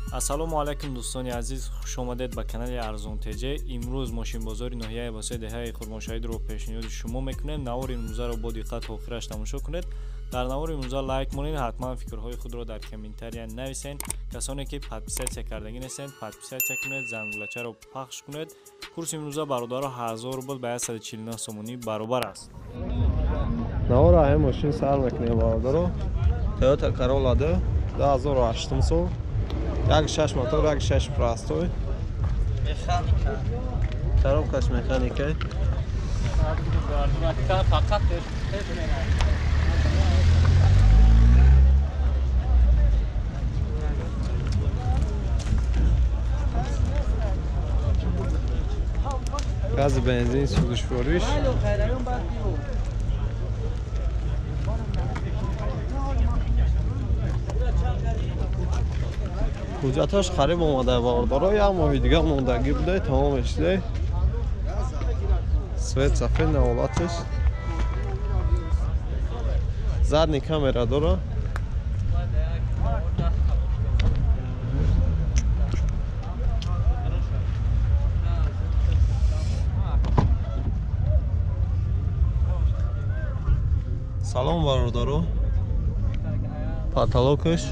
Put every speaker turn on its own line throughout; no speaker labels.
ассалому алайкум дӯстони азиз, хуш омадед ба канали Арзон Теҷе. Имрӯз мошинбозори ноҳияи Васеъ деҳаи Хурмошаҳидро пешниҳоди шумо мекунем. Навори имрӯзаро бо диққат то охираш тамошо кунед. дар навори имрӯза лайк монед, ҳатман фикрҳои худро дар комментария нависед. касоне ки подписатсия кардагӣ нестед, подписатсия кунед, зангулачаро пахш кунед. курси имрӯза бародаро 1000 рубл ба 149 сомонӣ баробар аст.
навора ҳай мошин сар мекунем бародаро. Toyota Corolla 2008 сол. 1.6 мотор, 1.6 простой.
Механика.
Коробкаш механика.
Фақат
газ бензин сӯзишвориш. ҳуҷҷаташ қариб омада бародаро, як моҳи дига мондагӣ буда, тамомеш шуда. Свет сафед на ҳолаташ. Задни камера дора. Салом бародаро. Потолокаш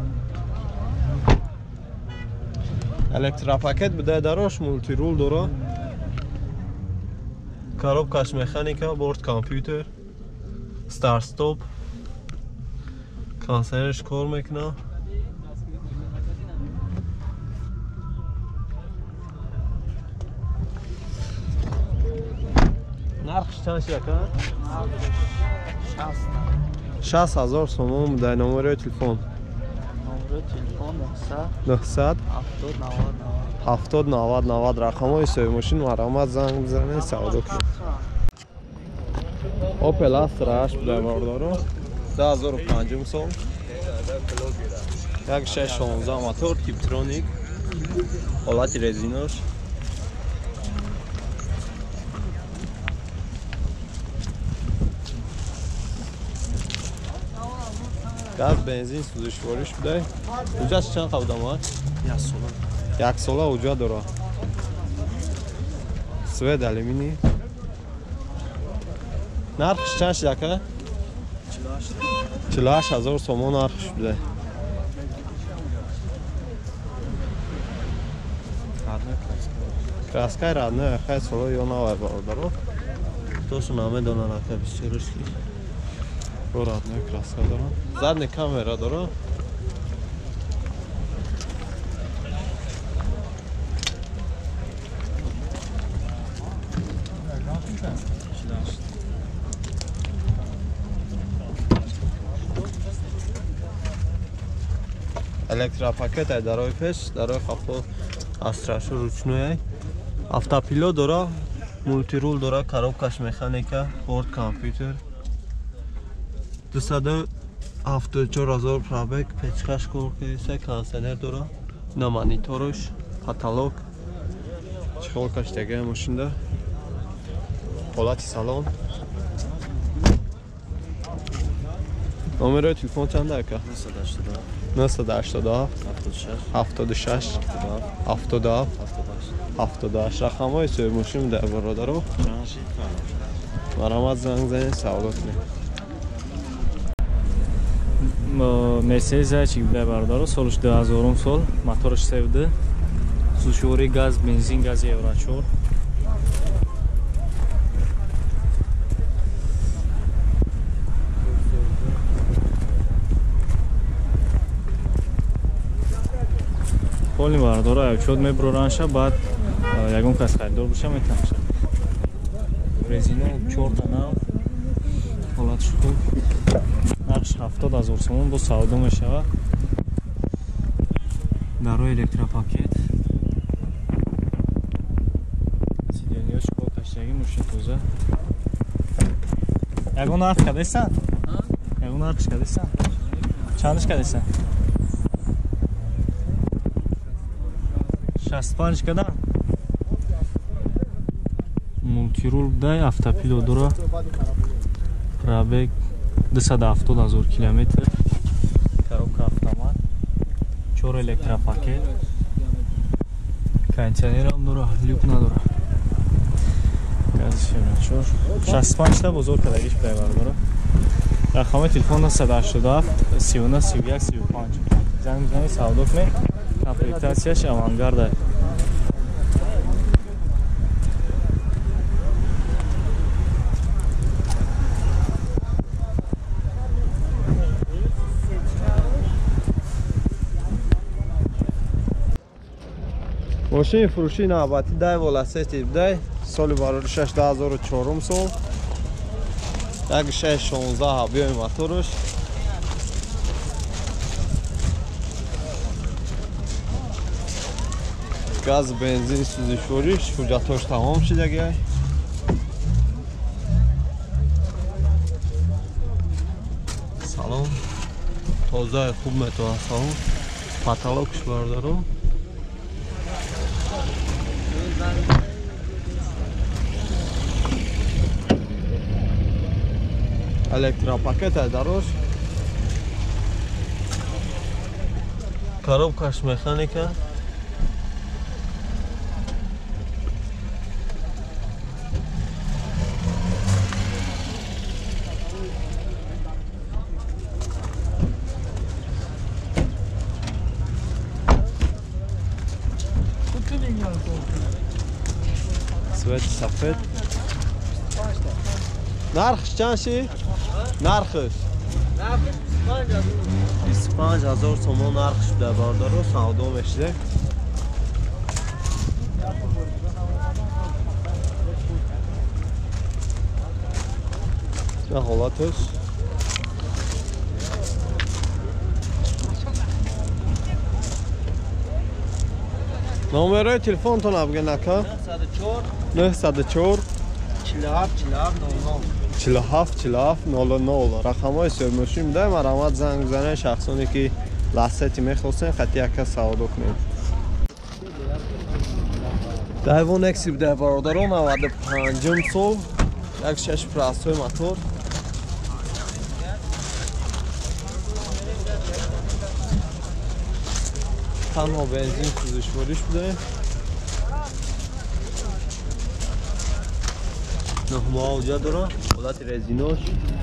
электропакет буда дарош, мультирул дора. Коробкаш механика, борт компьютер, старт стоп. Консервеш кор мекуна. нархш чанд яка? 60,000 сомон буда. номери телефон 900 70 90 90 рақамҳои соҳиби мошин маромат занг бизанед, савдо кунед. Opel Astra 8 буда бародаро, 2005 сол. 1.6 мотор, Tiptronic, ҳолати резинош. газ бензин сӯзишвориш буда. ҳуҷҷатш чанд қабд омад? 1 сола ҳуҷҷат дора. свет алюминий. нархш чанд шуд ака? 48,000 сомон нархш буда. краскаи родной хай сола ё навай бародаро. худошон намедонад ака бисёрш ки родной краска дора. задни камера дора. электропакет ай дарои пеш, дарои хавто астрашо ручной. автопилот дора, мультирул дора, коробкаш механика, борт компьютер. 274,000 пробег, печкаш коркиса, кондиционер дора. на мониторуш, потолок. чехолкаш тегаи мошинда. ҳолати салон. номерои телефон чанда ака? 987 76 72 78. рақамҳои соҳиби мошин дар бародаро. маромат занг занед, савдо кунед.
Mercedes ачик буда бародаро, солиш 2000 сол, мотораш севди. сӯзишвори газ, бензин, гази евро 4. полни бародаро, учёт мебураранша, баъд ягон кас харидор боша метавоша. резина 4 тана. ҳолатш хуб. нархш 70,000 сомон бо савдо мешавад. дарои электропакет. сиденияш колкаштаги мошин тоза. ягон нарх кадесан? ягон нархш кадесан? чандш кадесан? 65 кадан? мультирул дай, автопилот дора. пробег 270,000 километр. коробка автомат. 4 електропакет. Кондиционер ҳам дора, люк надора. Гази шеврачор. 65 та бозор кадагиш плейбар дора. Рақами телефон 187 39 31 35. Занг мизани савдо кунед. Комплектасияш авангарда.
ماشین فروشی نوبتی دای ولاسیتی بدای سال بارور 6 2004 سال یک 6 16 هابیای موتورش گاز بنزین سوزشوریش حجتاش تمام شده سلام تازه خوب میتونه سلام پاتالوکش بردارم електропакет дарош коробкаш механика свет сафед нархш чанд ши нархш 25000 сомон нархш буда бардоро савдо мешиде ва ҳолаташ номерои телефонтон абган ака 904 47 00 рақамҳои сӯрмӯшӣ медаҳем маромад занг бизанед шахсоне ки лассети мехостем хати яка савдо кунем дайвон екси буда бародарон 95 сол 16 простой мотор танҳо бензин сӯзишвориш будаем نهما اوجا دارم حالت رزیناش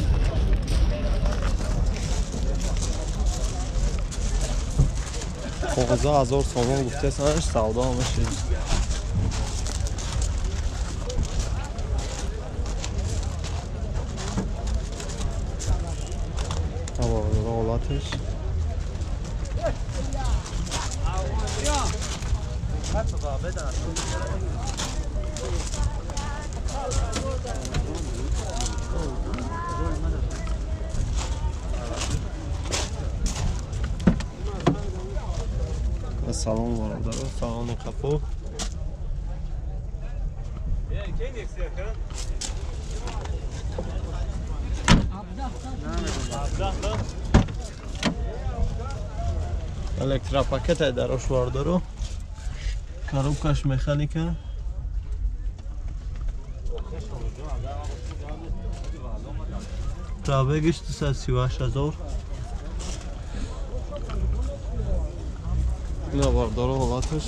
خوزه 1000 سامان گفته سنش سودا همه شد حالتش سلام برادر سلام کپو الکتروپاکت دراش باردارو коробкаш механика пробегиш 238000 ина бардоро ҳолаташ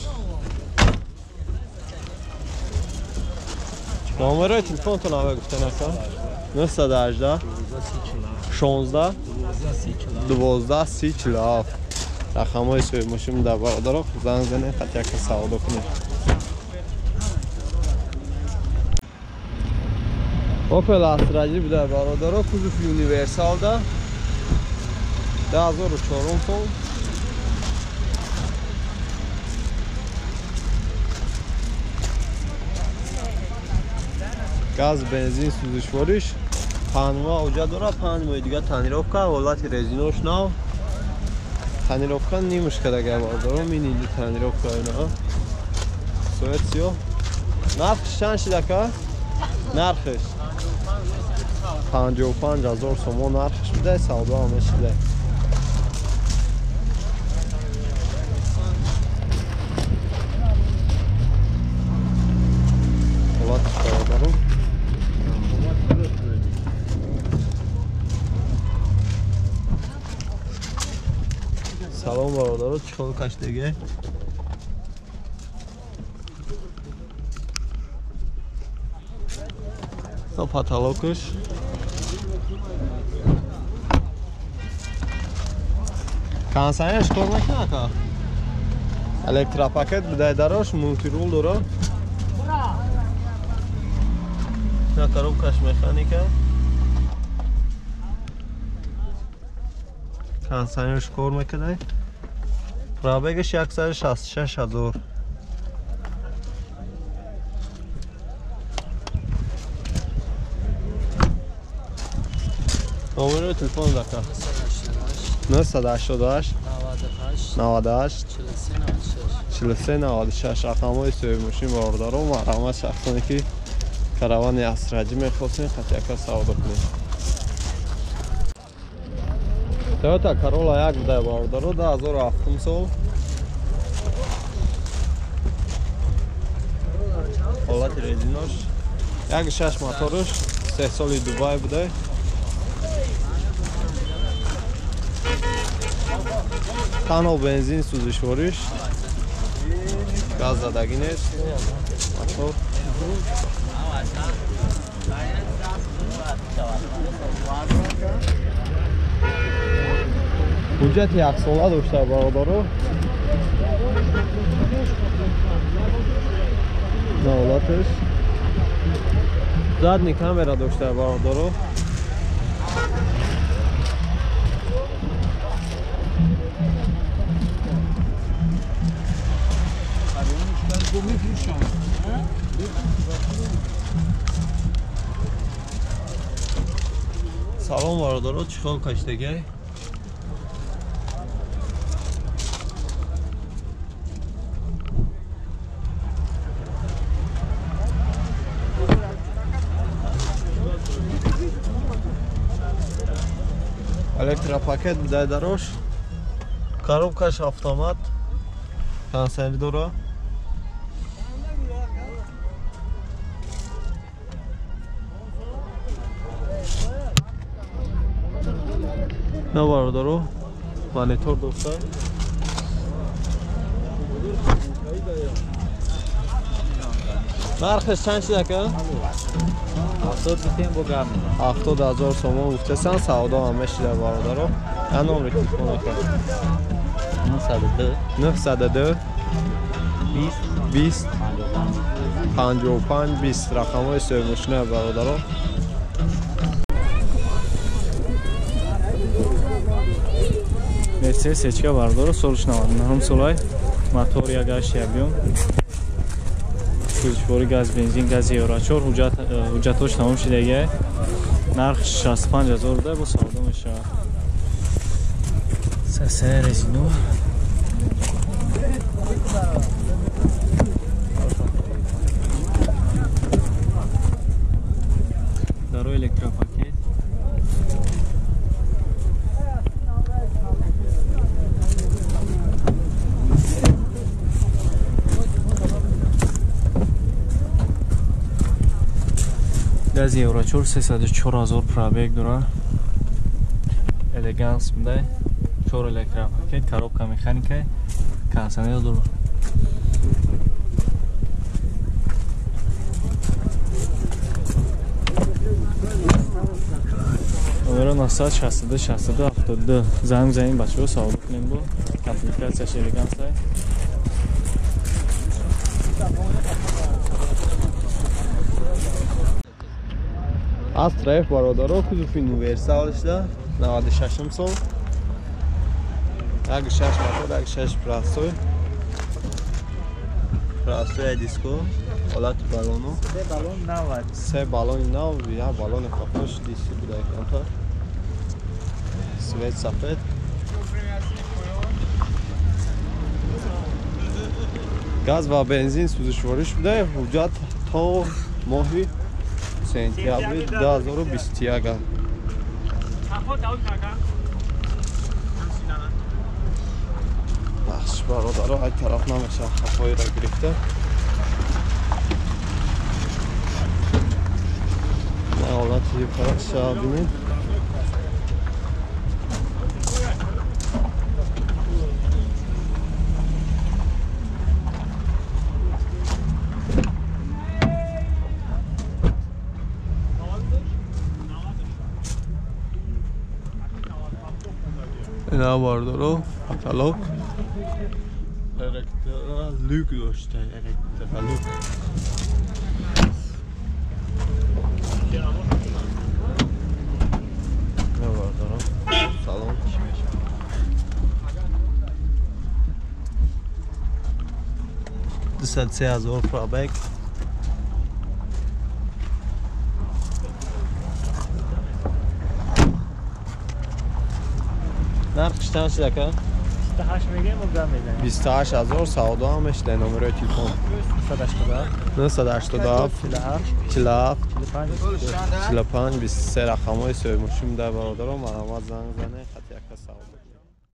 номерои телефонтон аве гуфтен ака 918 16 12 30 рақамҳои сӯрмӯшӣ муда бародаро занг занед хати яка савдо кунед опел астраҷи буда бародаро кузуфи универсалда 2004 сол газ бензин сӯзишвориш панма уҷа дора панмои дига танировка ҳолати резинош нав танировка немушкадага бардаром минили танировка ина советсиё нархш чанд шидака нархш 55000 сомон нархш бидай савдо ҳама шидай ҳолатиш бародаром салом бародаро برادر چیکار کاش دیگه تا پاتالوکش کانسایش کار میکنه که الکترا پاکت بدای دراش مولتیرول داره نه коробкаш механика کانسایش کار میکنه پرابگش 166000 نمره تلفن دکتر 988 98 43 96 رقم‌های سویموشین باردار و مرحمت شخصانی که کاروان اسرجی میخواستین خط یکا سودا کنید تویوتا کرولا یک بوده باردار 2007 سال حالت رزیناش یک 6 موتورش 3 سالی دوبای بوده تنها بنزین سوزشوارش گاز زدگی نیست موتور حجت یک ساله داشته برادرو نولاتش задний камера داشته برادرو سلام برادرها چیکار کاشتگی الکترا پاکت بده دراش коробкаш автомат کنسری داره نه برادرو مانیتور داشته نرخش چند شده که؟ 70,000 سوم گفته سن سودا همه شده برادرو این نمره تلفن کرد 902 20 55 20 رقم های سویموشنه برادرو
Mercedes H-ка бардоро солиш 99 солай мотор 1.1 сӯзишвори газ бензин гази еврочор ҳуҷҷатош тамом шудагия нарх 65000 буда бо савдо мешавад сасаи резино дарои электропакет гази еврочор 304000 пробег дора элеганс буда 4 электропакет коробка механика кондиционер дора номер 962 62 72 занг занин бачаҳо савдо кунем бо комплектатсияш элеганс
از طرف برادرها کدوم یونیورسال شده 96 سال یک 6 موتور یک 6 پراسوی دیسکو حالت بالونو 3 بالون نو یا بالون خفش دیسی بوده کنتر سویت سفید گاز و بنزین سوزشوارش بوده حجت تا ماهی سنتیابری 2021 بخش برادرها های طرف نمیشه خفایی را گرفته نه حالت یه پرک شا بینید اینا باردارو کاتالوگ الکترا لوک داشته الکترا لوک اینا باردارو سلام 203,000 پرابک نرخش چند شده که؟
28 میگه مقدار میده
28,000 سعودا همش ده نمره تلفن 987 47 45 23 رقم های سوی مشیم در برادر و مرامت زنگ زنه خط یک سعودا